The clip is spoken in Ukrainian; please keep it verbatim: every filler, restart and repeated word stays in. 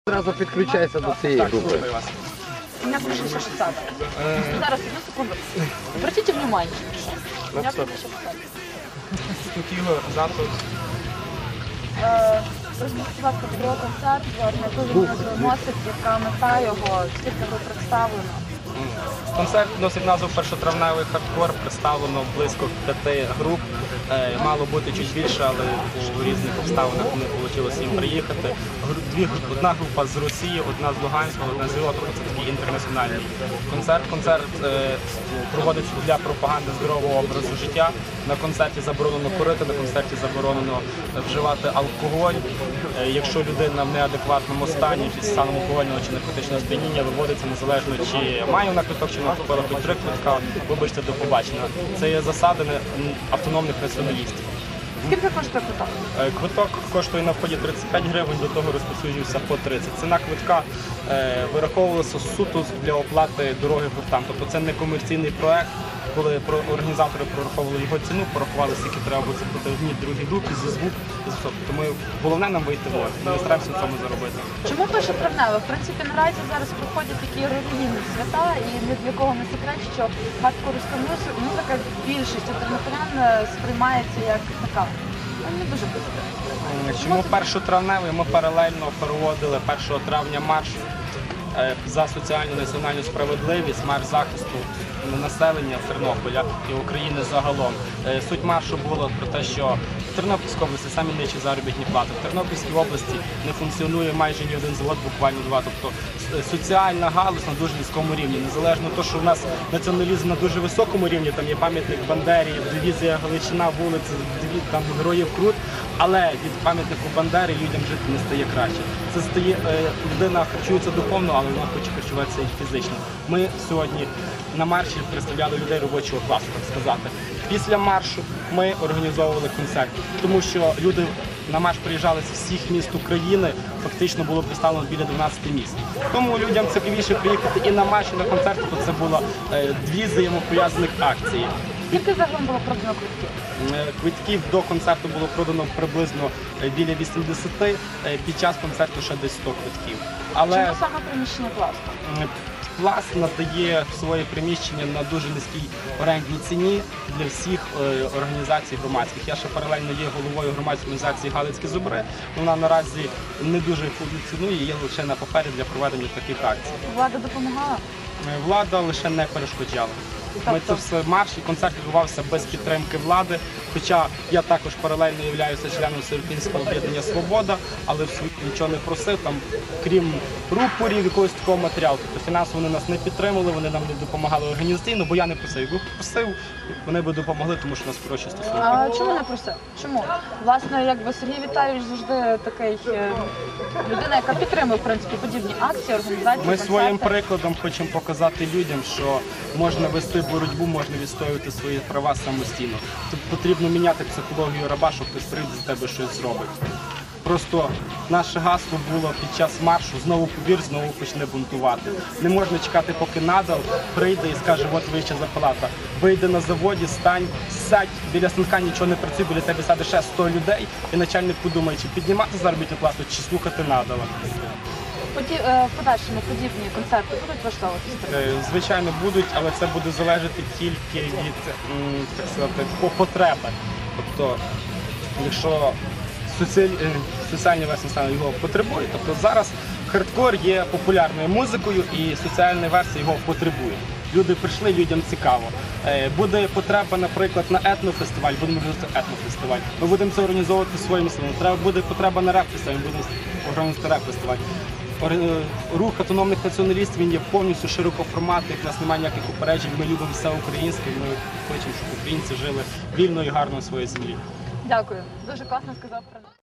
Одразу підключайся до цієї Так, групи. слухаю вас. Меня слышно Шахсада. Зараз, одну секунду. Обратите внимание. Меня стоп. слышно Шахсада. Тут Ігор, Затус. Розмовляти, будь ласка, про концерт, власне, який він назву носить, яка мета його, скільки його представлено. Концерт носить назву «Першотравневий хардкор», представлено близько п'яти груп. Е, Мало бути чуть більше, але у різних обставинах не вийшло їм приїхати. Гру- Дві, гру- одна група з Росії, одна з Луганська, одна з Львова. Це такий інтернаціональний концерт. Концерт е, проводиться для пропаганди здорового образу життя. На концерті заборонено курити, на концерті заборонено вживати алкоголь. Е, Якщо людина в неадекватному стані, під станом алкогольного чи наркотичного сп'яніння, виводиться незалежно, чи має вона квиток, чи вона купила хоч три квитка, вибачте, до побачення. Це є засади не- автономних націоналістів. Скільки коштує квиток? Е, Квиток коштує на вході тридцять п'ять гривень, до того розповсюджується по тридцять. Ціна квитка е, вираховувалася суто для оплати дороги гуртам. Тобто це не комерційний проект. Коли про- організатори прораховували його ціну, порахували, скільки треба буде заплатити одній, другій групі, за звук, за все. Тому головне нам вийти в ноль. Ми не стараємося на цьому заробити. Чому першотравневе? В принципі, наразі зараз проходять такі релігійні свята, і ні для кого не секрет, що хардкорська муз- музика більшість тернополян сприймається як така. Ну, не дуже позитивно. Чому першотравневий? Ми паралельно проводили першого травня марш е, за соціальну національну справедливість, марш захисту населення Тернополя і України загалом. Е, Суть маршу була про те, що в Тернопільській області самі нижчі заробітні плати. В Тернопільській області не функціонує майже ні один завод, буквально два. Тобто с- соціальна галузь на дуже низькому рівні. Незалежно того, що в нас націоналізм на дуже високому рівні, там є пам'ятник Бандері, дивізія Галичина, вулиця, дві- там Героїв Крут, але від пам'ятнику Бандери людям жити не стає краще. Це стає, е, людина харчується духовно, але вона хоче харчуватися і фізично. Ми сьогодні на марші представляли людей робочого класу, так сказати. Після маршу ми організовували концерт, тому що люди на марш приїжджали з всіх міст України, фактично було представлено біля дванадцяти міст. Тому людям цікавіше приїхати і на марш, і на концерт, то це було е, дві взаємопов'язаних акції. Скільки загалом було продано квитків? Е, Квитків до концерту було продано приблизно е, біля вісімдесяти, е, під час концерту ще десь сто квитків. Але Чому саме приміщення пласту? М, Пласт надає своє приміщення на дуже низькій орендній ціні для всіх е, організацій громадських. Я ще паралельно є головою громадської організації «Галицькі зубри». Вона наразі не дуже функціонує, є лише на папері для проведення таких акцій. Влада допомагала? Е, Влада лише не перешкоджала. Ми це все марш і концерт відбувався без підтримки влади. Хоча я також паралельно являюся членом Всеукраїнського об'єднання «Свобода», але в світ нічого не просив, там, крім рупорів, якогось такого матеріалу. Тобто фінансово вони нас не підтримали, вони нам не допомагали організаційно, бо я не просив. Якби просив, вони б допомогли, тому що у нас хороші стосунки. А чому не просив? Чому? Власне, якби Сергій Віталійович завжди такий е, людина, яка підтримує в принципі подібні акції, організації. Ми своїм концерти. прикладом хочемо показати людям, що можна вести боротьбу, можна відстоювати свої права самостійно. Тут потрібно міняти психологію раба, щоб хтось прийде з тебе щось зробить. Просто наше гасло було під час маршу «Знову повір, знову почне бунтувати». Не можна чекати, поки надал прийде і скаже, от вища зарплата. Вийди на заводі, стань, сядь, біля станка нічого не працює, біля тебе сяде ще сто людей, і начальник подумає, чи піднімати заробітну плату, чи слухати надала. Поді... е, В подальшому подібні концерти будуть влаштовуватися? Е, Звичайно, будуть, але це буде залежати тільки від, м, так сказати, по- потреби. Тобто, якщо соціаль- е, соціальні версії стану його потребують, тобто зараз хардкор є популярною музикою і соціальні версії його потребують. Люди прийшли, людям цікаво. Е, Буде потреба, наприклад, на етнофестиваль, будемо організовувати етнофестиваль. Ми будемо це організовувати своїми силами. Треба буде потреба на реп-фестиваль, ми будемо організовувати реп-фестиваль. Ор- Рух автономних націоналістів, він є повністю широкоформатний, в нас немає ніяких упереджень, ми любимо все українське, ми хочемо, щоб українці жили вільно і гарно на своїй землі. Дякую. Дуже класно сказав про нас.